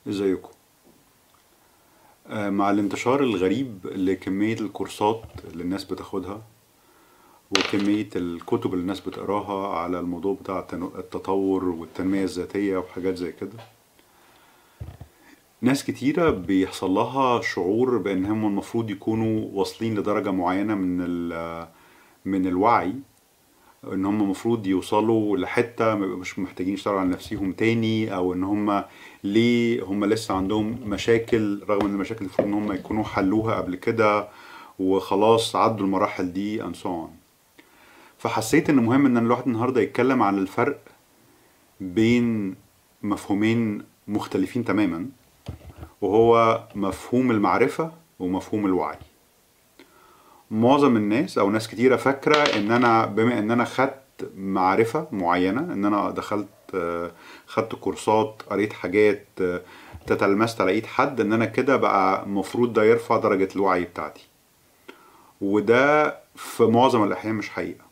ازيكم؟ مع الانتشار الغريب لكمية الكورسات اللي الناس بتاخدها وكمية الكتب اللي الناس بتقراها على الموضوع بتاع التطور والتنمية الذاتية وحاجات زي كده، ناس كتيرة بيحصل لها شعور بأن هم المفروض يكونوا واصلين لدرجة معينة من الوعي، ان هم المفروض يوصلوا لحتة ما يبقوش محتاجين يشتغلوا على نفسيهم تاني، او ان هم ليه هم لسه عندهم مشاكل رغم ان المشاكل المفروض ان هم يكونوا حلوها قبل كده وخلاص عدوا المراحل دي and so on. فحسيت ان مهم ان الواحد النهارده يتكلم عن الفرق بين مفهومين مختلفين تماما، وهو مفهوم المعرفة ومفهوم الوعي. معظم الناس او ناس كتيرة فاكرة ان انا بما ان انا خدت معرفة معينة، ان انا دخلت خدت كورسات، قريت حاجات، تتلمست على ايد حد، ان انا كده بقى المفروض ده يرفع درجة الوعي بتاعتي. وده في معظم الاحيان مش حقيقة.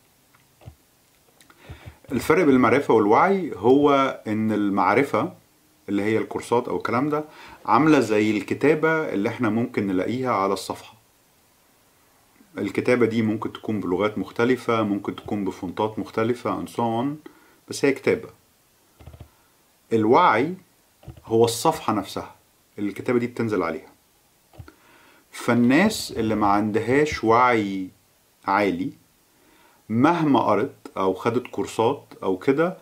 الفرق بين المعرفة والوعي هو ان المعرفة اللي هي الكورسات او الكلام ده عاملة زي الكتابة اللي احنا ممكن نلاقيها على الصفحة. الكتابة دي ممكن تكون بلغات مختلفة، ممكن تكون بفونتات مختلفة and so on، بس هي كتابة. الوعي هو الصفحة نفسها اللي الكتابة دي بتنزل عليها. فالناس اللي ما عندهاش وعي عالي مهما قرت او خدت كورسات او كده،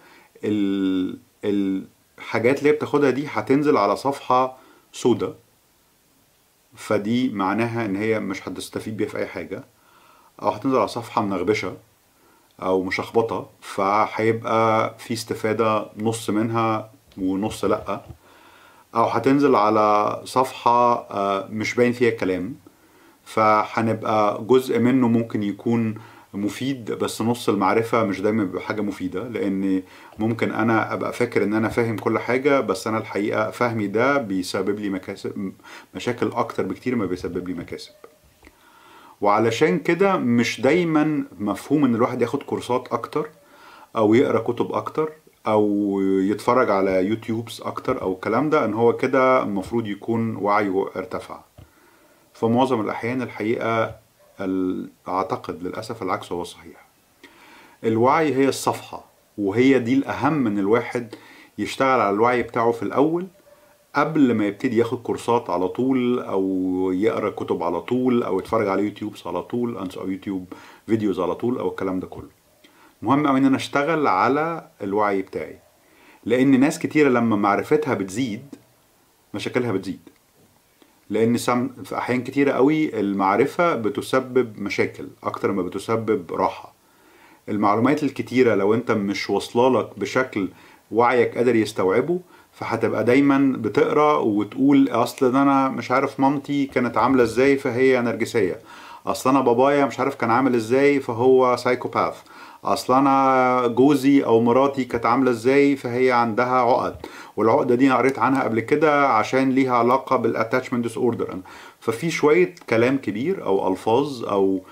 الحاجات اللي هي بتاخدها دي هتنزل على صفحة سودة، فدي معناها ان هي مش هتستفيد بيها في اي حاجة، او هتنزل على صفحة منغبشة او مشخبطة فهيبقى في استفادة نص منها ونص لأ، او هتنزل على صفحة مش باين فيها كلام فهنبقى جزء منه ممكن يكون مفيد بس نص المعرفة مش دايما بيبقى حاجة مفيدة، لان ممكن انا ابقى فاكر ان انا فاهم كل حاجة بس انا الحقيقة فهمي ده بيسبب لي مشاكل اكتر بكتير ما بيسبب لي مكاسب. وعلشان كده مش دايما مفهوم ان الواحد ياخد كورسات اكتر او يقرا كتب اكتر او يتفرج على يوتيوبس اكتر او الكلام ده ان هو كده المفروض يكون وعيه ارتفع. في معظم الاحيان الحقيقة اعتقد للاسف العكس هو صحيح. الوعي هي الصفحة، وهي دي الاهم ان الواحد يشتغل على الوعي بتاعه في الاول قبل ما يبتدي ياخد كورسات على طول او يقرا كتب على طول او يتفرج على يوتيوبس على طول او يوتيوب فيديوز على طول او الكلام ده كله. مهم قوي ان انا اشتغل على الوعي بتاعي، لان ناس كتيرة لما معرفتها بتزيد مشاكلها بتزيد، لان في احيان كتيرة قوي المعرفة بتسبب مشاكل اكتر ما بتسبب راحة. المعلومات الكتيرة لو انت مش واصلالك بشكل وعيك قادر يستوعبه، فهتبقى دايما بتقرا وتقول اصل ده انا مش عارف مامتي كانت عامله ازاي فهي نرجسيه، اصل انا بابايا مش عارف كان عامل ازاي فهو سايكوباث، اصل انا جوزي او مراتي كانت عامله ازاي فهي عندها عقد، والعقده دي انا قريت عنها قبل كده عشان ليها علاقه بالاتاتشمنت ديس اوردر. ففي شويه كلام كبير او الفاظ او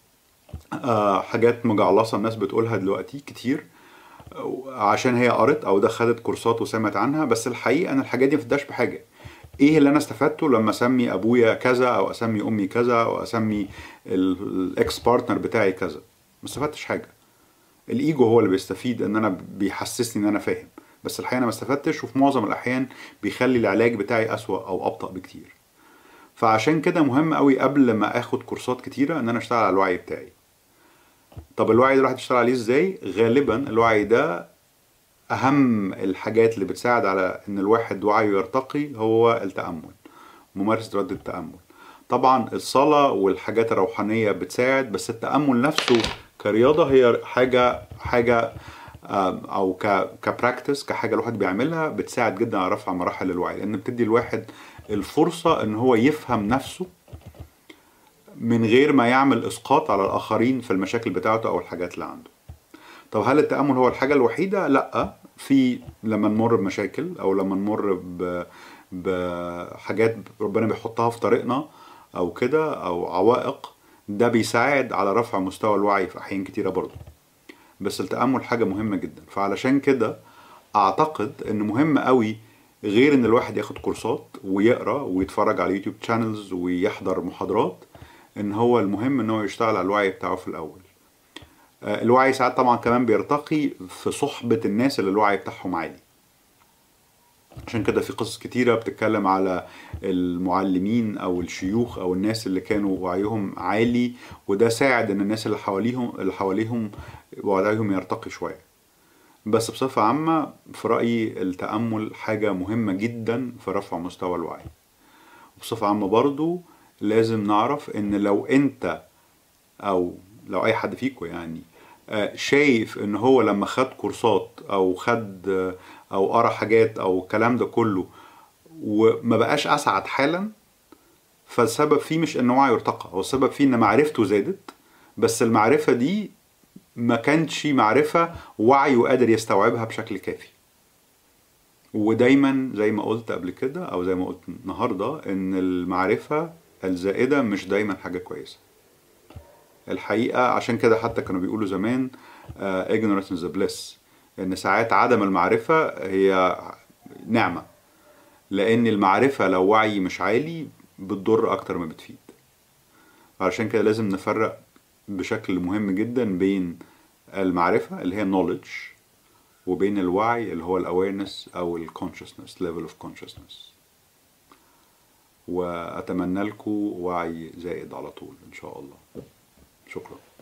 حاجات مجعلصه الناس بتقولها دلوقتي كتير عشان هي قرت او ده خدت كورسات وسمعت عنها، بس الحقيقه ان الحاجات دي مفيداش بحاجه. ايه اللي انا استفدته لما اسمي ابويا كذا او اسمي امي كذا او اسمي الاكس بارتنر بتاعي كذا؟ ما استفدتش حاجه. الايجو هو اللي بيستفيد ان انا بيحسسني ان انا فاهم، بس الحقيقه انا ما استفدتش، وفي معظم الاحيان بيخلي العلاج بتاعي اسوأ او ابطأ بكتير. فعشان كده مهم قوي قبل ما اخد كورسات كتيره ان انا اشتغل على الوعي بتاعي. طب الوعي ده الواحد يشتغل عليه ازاي؟ غالبا الوعي ده اهم الحاجات اللي بتساعد على ان الواحد وعيه يرتقي هو التأمل، ممارسة رد التأمل. طبعا الصلاة والحاجات الروحانية بتساعد، بس التأمل نفسه كرياضة هي حاجة او كبراكتس، كحاجة الواحد بيعملها بتساعد جدا على رفع مراحل الوعي، لان بتدي الواحد الفرصة ان هو يفهم نفسه من غير ما يعمل اسقاط على الاخرين في المشاكل بتاعته او الحاجات اللي عنده. طب هل التأمل هو الحاجة الوحيدة؟ لا، في لما نمر بمشاكل او لما نمر بحاجات ربنا بيحطها في طريقنا او كده او عوائق، ده بيساعد على رفع مستوى الوعي في احيان كتيرة برضه. بس التأمل حاجة مهمة جدا، فعلشان كده اعتقد ان مهم قوي غير ان الواحد ياخد كورسات ويقرا ويتفرج على يوتيوب شانلز ويحضر محاضرات، ان هو المهم ان هو يشتغل على الوعي بتاعه في الاول. الوعي ساعات طبعا كمان بيرتقي في صحبة الناس اللي الوعي بتاعهم عالي. عشان كده في قصص كتيرة بتتكلم على المعلمين او الشيوخ او الناس اللي كانوا وعيهم عالي، وده ساعد ان الناس اللي حواليهم وعيهم يرتقي شوية. بس بصفة عامة في رأيي التأمل حاجة مهمة جدا في رفع مستوى الوعي. بصفة عامة برضو لازم نعرف ان لو انت او لو اي حد فيكم يعني شايف ان هو لما خد كورسات او خد او قرا حاجات او الكلام ده كله وما بقاش اسعد حالا، فالسبب فيه مش ان وعيه ارتقى، هو السبب فيه ان معرفته زادت، بس المعرفة دي ما كانتش معرفة وعيه قادر يستوعبها بشكل كافي. ودايما زي ما قلت قبل كده او زي ما قلت النهاردة ان المعرفة الزائدة مش دايما حاجة كويسة الحقيقة. عشان كده حتى كانوا بيقولوا زمان ignorance is a bliss، ان ساعات عدم المعرفة هي نعمة، لان المعرفة لو وعي مش عالي بتضر اكتر ما بتفيد. علشان كده لازم نفرق بشكل مهم جدا بين المعرفة اللي هي knowledge وبين الوعي اللي هو awareness او consciousness level of consciousness. واتمنى لكم وعي زائد على طول ان شاء الله. شكرا.